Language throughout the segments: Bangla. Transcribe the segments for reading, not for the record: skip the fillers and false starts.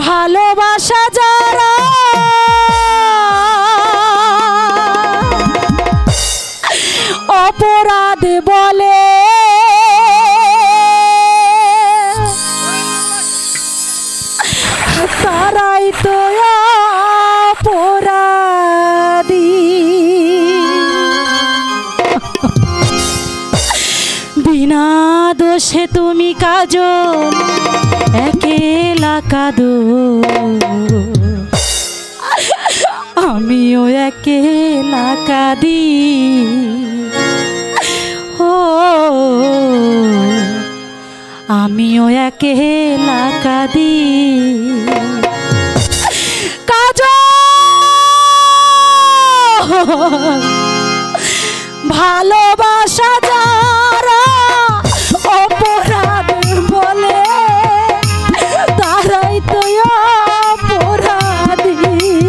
ভালোবাসা যারা অপরাধ বলে তারাই তো অপরাধী। বিনা দোষে তুমি কাজল একেলা কাঁদো, আমিও একেলা কাঁদি। ও আমিও একেলা কাঁদি। কাজল ভালোবাসা যারা অপরাধ বলে তারাই তো অপরাধী।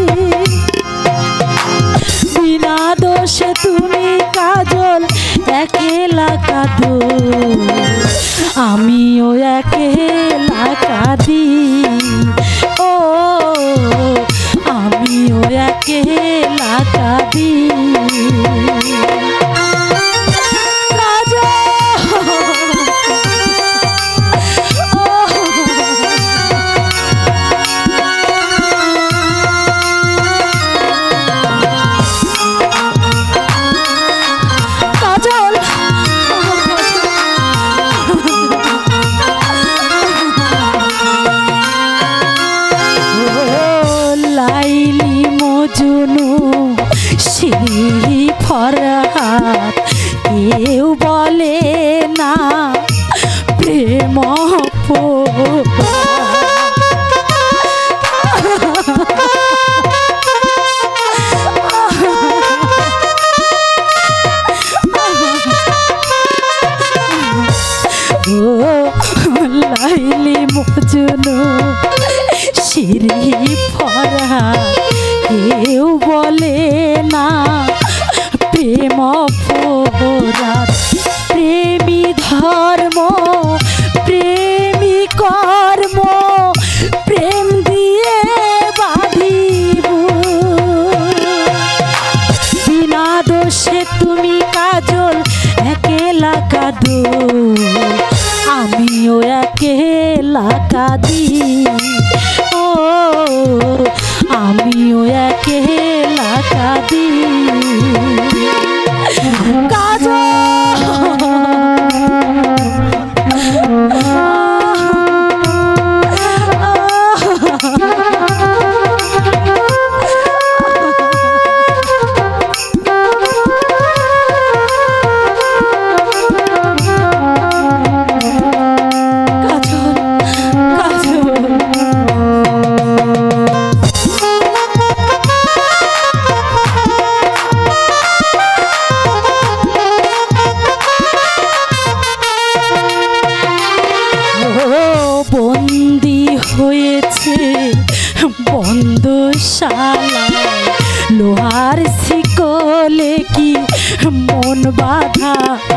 বিনা দোষে তুমি কাজল একেলা কাঁদো, আমিও একেলা কাঁদি। ও আমিও একেলা কাঁদি। ফরহাদ কেউ বলে না প্রেম লাইলি মজনু শিরি ফরহাদ কেউ বলে না প্রেম অপরাধ। প্রেমী ধর্ম প্রেমী কর্ম প্রেম দিয়ে বাঁধিব। বিনা দোষে তুমি কাজল একেলা কাঁদো, আমিও একেলা কাঁদি। ও আমিও একেলা কাঁদি। বন্দি হয়েছে বন্ধশালায়, লোহার শিকলে কি মন বাঁধা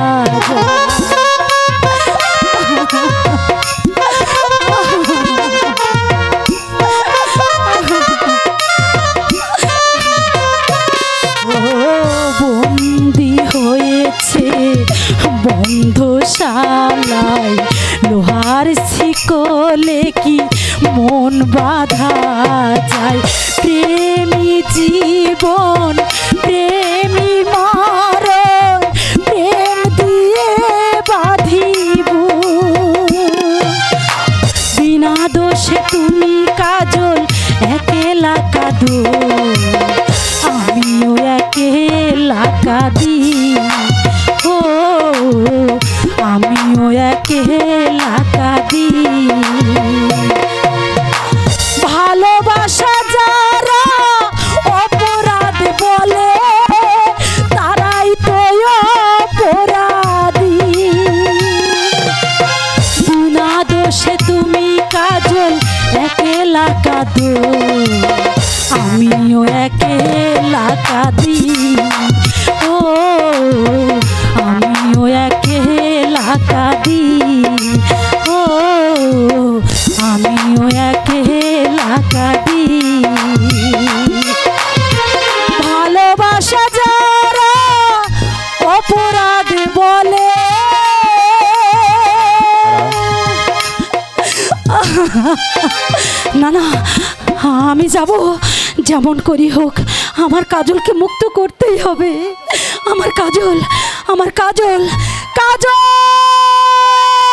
বন্দি হয়েছে বন্ধশালায়, লোহার শিকলে কি মন বাঁধা যায়। প্রেমী জীবন প্রেমী মরণ প্রেম দিয়ে বাঁধিব। বিনা দোষে তুমি কাজল একেলা কাঁদো, আমিও একেলা কাঁদি। ও আমিও একেলা কাঁদি। ভালোবাসা যারা অপরাধ বলে তারাই তো অপরাধী। বিনা দোষে তুমি কাজল একেলা কাঁদো, আমিও একেলা কাঁদি। ও আমিও একেলা কাঁদি। ও আমিও একেলা না না, আমি যাব, যেমন করি হোক আমার কাজলকে মুক্ত করতেই হবে। আমার কাজল, আমার কাজল, কাজল!